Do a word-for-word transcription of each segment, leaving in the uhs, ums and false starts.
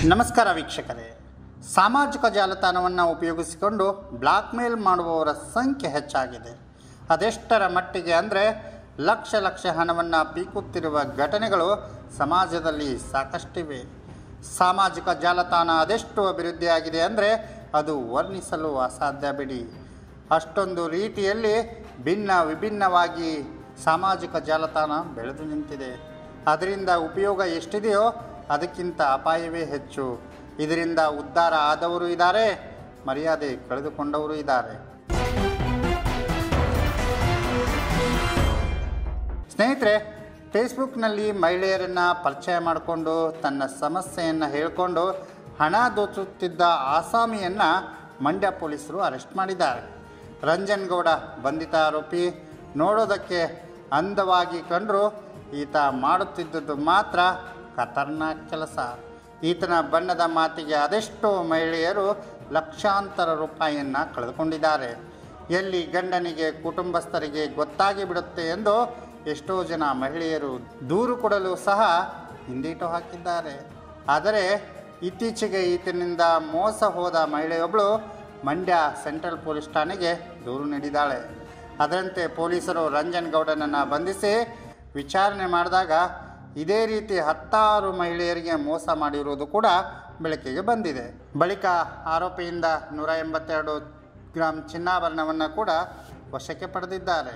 ನಮಸ್ಕಾರ ವೀಕ್ಷಕರೇ, ಸಾಮಾಜಿಕ ಜಾಲತಾಣವನ್ನು ಉಪಯೋಗಿಸಿಕೊಂಡು ಬ್ಲಾಕ್ ಮೇಲ್ ಮಾಡುವವರ ಸಂಖ್ಯೆ ಹೆಚ್ಚಾಗಿದೆ. ಅದೆಷ್ಟರ ಮಟ್ಟಿಗೆ ಅಂದರೆ ಲಕ್ಷ ಲಕ್ಷ ಹಣವನ್ನು ಪೀಕುತ್ತಿರುವ ಘಟನೆಗಳು ಸಮಾಜದಲ್ಲಿ ಸಾಕಷ್ಟಿವೆ. ಸಾಮಾಜಿಕ ಜಾಲತಾಣ ಅದೆಷ್ಟು ಅಭಿವೃದ್ಧಿಯಾಗಿದೆ ಅಂದರೆ ಅದು ವರ್ಣಿಸಲು ಅಸಾಧ್ಯ ಬಿಡಿ. ಅಷ್ಟೊಂದು ರೀತಿಯಲ್ಲಿ ಭಿನ್ನ ವಿಭಿನ್ನವಾಗಿ ಸಾಮಾಜಿಕ ಜಾಲತಾಣ ಬೆಳೆದು ನಿಂತಿದೆ. ಅದರಿಂದ ಉಪಯೋಗ ಎಷ್ಟಿದೆಯೋ ಅದಕ್ಕಿಂತ ಅಪಾಯವೇ ಹೆಚ್ಚು. ಇದರಿಂದ ಉದ್ಧಾರ ಆದವರು ಇದ್ದಾರೆ, ಮರ್ಯಾದೆ ಕಳೆದುಕೊಂಡವರು ಇದ್ದಾರೆ. ಸ್ನೇಹಿತರೆ, ಫೇಸ್ಬುಕ್ನಲ್ಲಿ ಮಹಿಳೆಯರನ್ನು ಪರಿಚಯ ಮಾಡಿಕೊಂಡು ತನ್ನ ಸಮಸ್ಯೆಯನ್ನು ಹೇಳಿಕೊಂಡು ಹಣ ದೋಚುತ್ತಿದ್ದ ಆಸಾಮಿಯನ್ನು ಮಂಡ್ಯ ಪೊಲೀಸರು ಅರೆಸ್ಟ್ ಮಾಡಿದ್ದಾರೆ. ರಂಜನ್ ಗೌಡ ಬಂಧಿತ ಆರೋಪಿ. ನೋಡೋದಕ್ಕೆ ಅಂದವಾಗಿ ಕಂಡರೂ ಈತ ಮಾಡುತ್ತಿದ್ದುದು ಮಾತ್ರ ಖತರ್ನಾಕ್ ಕೆಲಸ. ಈತನ ಬಣ್ಣದ ಮಾತಿಗೆ ಅದೆಷ್ಟೋ ಮಹಿಳೆಯರು ಲಕ್ಷಾಂತರ ರೂಪಾಯಿಯನ್ನು ಕಳೆದುಕೊಂಡಿದ್ದಾರೆ. ಎಲ್ಲಿ ಗಂಡನಿಗೆ ಕುಟುಂಬಸ್ಥರಿಗೆ ಗೊತ್ತಾಗಿ ಬಿಡುತ್ತೆ ಎಂದು ಎಷ್ಟೋ ಜನ ಮಹಿಳೆಯರು ದೂರು ಕೊಡಲು ಸಹ ಹಿಂದೇಟು ಹಾಕಿದ್ದಾರೆ. ಆದರೆ ಇತ್ತೀಚೆಗೆ ಈತನಿಂದ ಮೋಸ ಹೋದ ಮಹಿಳೆಯೊಬ್ಬಳು ಮಂಡ್ಯ ಸೆಂಟ್ರಲ್ ಪೊಲೀಸ್ ಠಾಣೆಗೆ ದೂರು ನೀಡಿದ್ದಾಳೆ. ಅದರಂತೆ ಪೊಲೀಸರು ರಂಜನ್ ಗೌಡನನ್ನು ಬಂಧಿಸಿ ವಿಚಾರಣೆ ಮಾಡಿದಾಗ ಇದೇ ರೀತಿ ಹತ್ತಾರು ಮಹಿಳೆಯರಿಗೆ ಮೋಸ ಮಾಡಿರುವುದು ಕೂಡ ಬೆಳಕಿಗೆ ಬಂದಿದೆ. ಬಳಿಕ ಆರೋಪಿಯಿಂದ ನೂರ ಎಂಬತ್ತೆರಡು ಗ್ರಾಂ ಚಿನ್ನಾಭರಣವನ್ನು ಕೂಡ ವಶಕ್ಕೆ ಪಡೆದಿದ್ದಾರೆ.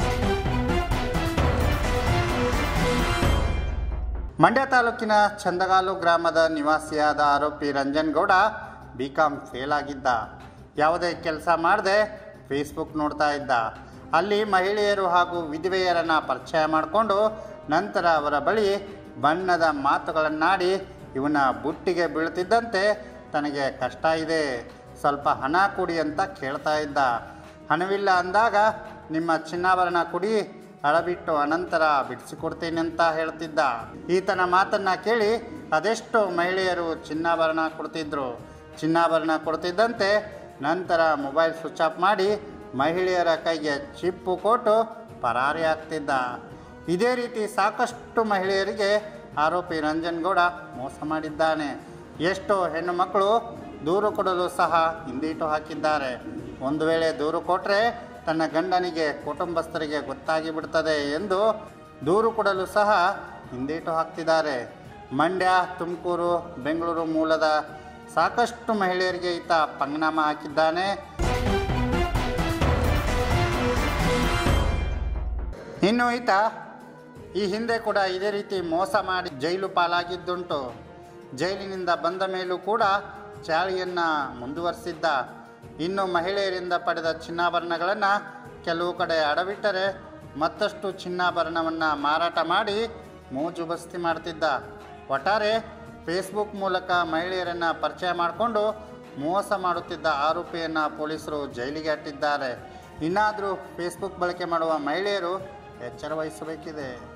ಮಂಡ್ಯ ತಾಲೂಕಿನ ಚಂದಗಾಲು ಗ್ರಾಮದ ನಿವಾಸಿಯಾದ ಆರೋಪಿ Ranjan Gowda B Com fail ಆಗಿದ್ದ. ಯಾವುದೇ ಕೆಲಸ ಮಾಡದೆ ಫೇಸ್ಬುಕ್ ನೋಡ್ತಾ ಇದ್ದ. ಅಲ್ಲಿ ಮಹಿಳೆಯರು ಹಾಗೂ ವಿಧವೆಯರನ್ನು ಪರಿಚಯ ಮಾಡಿಕೊಂಡು ನಂತರ ಅವರ ಬಳಿ ಬಣ್ಣದ ಮಾತುಗಳನ್ನಾಡಿ ಇವನ ಬುಟ್ಟಿಗೆ ಬೀಳ್ತಿದ್ದಂತೆ ತನಗೆ ಕಷ್ಟ ಇದೆ, ಸ್ವಲ್ಪ ಹಣ ಕೊಡಿ ಅಂತ ಕೇಳ್ತಾ ಇದ್ದ. ಹಣವಿಲ್ಲ ಅಂದಾಗ ನಿಮ್ಮ ಚಿನ್ನಾಭರಣ ಕೊಡಿ, ಹಳಬಿಟ್ಟು ಅನಂತರ ಬಿಡಿಸಿಕೊಡ್ತೀನಿ ಅಂತ ಹೇಳ್ತಿದ್ದ. ಈತನ ಮಾತನ್ನು ಕೇಳಿ ಅದೆಷ್ಟೋ ಮಹಿಳೆಯರು ಚಿನ್ನಾಭರಣ ಕೊಡ್ತಿದ್ರು. ಚಿನ್ನಾಭರಣ ಕೊಡ್ತಿದ್ದಂತೆ ನಂತರ ಮೊಬೈಲ್ ಸ್ವಿಚ್ ಆಫ್ ಮಾಡಿ ಮಹಿಳೆಯರ ಕೈಗೆ ಚಿಪ್ಪು ಕೊಟ್ಟು ಪರಾರಿ ಆಗ್ತಿದ್ದ. ಇದೇ ರೀತಿ ಸಾಕಷ್ಟು ಮಹಿಳೆಯರಿಗೆ ಆರೋಪಿ ರಂಜನ್ ಗೌಡ ಮೋಸ ಮಾಡಿದ್ದಾನೆ. ಎಷ್ಟೋ ಹೆಣ್ಣು ಮಕ್ಕಳು ದೂರು ಕೊಡಲು ಸಹ ಹಿಂದೇಟು ಹಾಕಿದ್ದಾರೆ. ಒಂದು ವೇಳೆ ದೂರು ಕೊಟ್ಟರೆ ತನ್ನ ಗಂಡನಿಗೆ ಕುಟುಂಬಸ್ಥರಿಗೆ ಗೊತ್ತಾಗಿ ಬಿಡ್ತದೆ ಎಂದು ದೂರು ಕೊಡಲು ಸಹ ಹಿಂದೇಟು ಹಾಕ್ತಿದ್ದಾರೆ. ಮಂಡ್ಯ, ತುಮಕೂರು, ಬೆಂಗಳೂರು ಮೂಲದ ಸಾಕಷ್ಟು ಮಹಿಳೆಯರಿಗೆ ಈತ ಪಂಗನಾಮ ಹಾಕಿದ್ದಾನೆ. ಇನ್ನು ಈತ ಈ ಹಿಂದೆ ಕೂಡ ಇದೇ ರೀತಿ ಮೋಸ ಮಾಡಿ ಜೈಲು ಪಾಲಾಗಿದ್ದುಂಟು. ಜೈಲಿನಿಂದ ಬಂದ ಮೇಲೂ ಕೂಡ ಚಾಳಿಯನ್ನು ಮುಂದುವರಿಸಿದ್ದ. ಇನ್ನು ಮಹಿಳೆಯರಿಂದ ಪಡೆದ ಚಿನ್ನಾಭರಣಗಳನ್ನು ಕೆಲವು ಕಡೆ ಅಡವಿಟ್ಟರೆ ಮತ್ತಷ್ಟು ಚಿನ್ನಾಭರಣವನ್ನು ಮಾರಾಟ ಮಾಡಿ ಮೋಜು ಬಸ್ತಿ ಮಾಡ್ತಿದ್ದ. ಒಟ್ಟಾರೆ ಫೇಸ್ಬುಕ್ ಮೂಲಕ ಮಹಿಳೆಯರನ್ನು ಪರಿಚಯ ಮಾಡಿಕೊಂಡು ಮೋಸ ಮಾಡುತ್ತಿದ್ದ ಆರೋಪಿಯನ್ನು ಪೊಲೀಸರು ಜೈಲಿಗೆ ಅಟ್ಟಿದ್ದಾರೆ. ಇನ್ನಾದರೂ ಫೇಸ್ಬುಕ್ ಬಳಕೆ ಮಾಡುವ ಮಹಿಳೆಯರು ಎಚ್ಚರ ವಹಿಸಬೇಕಿದೆ.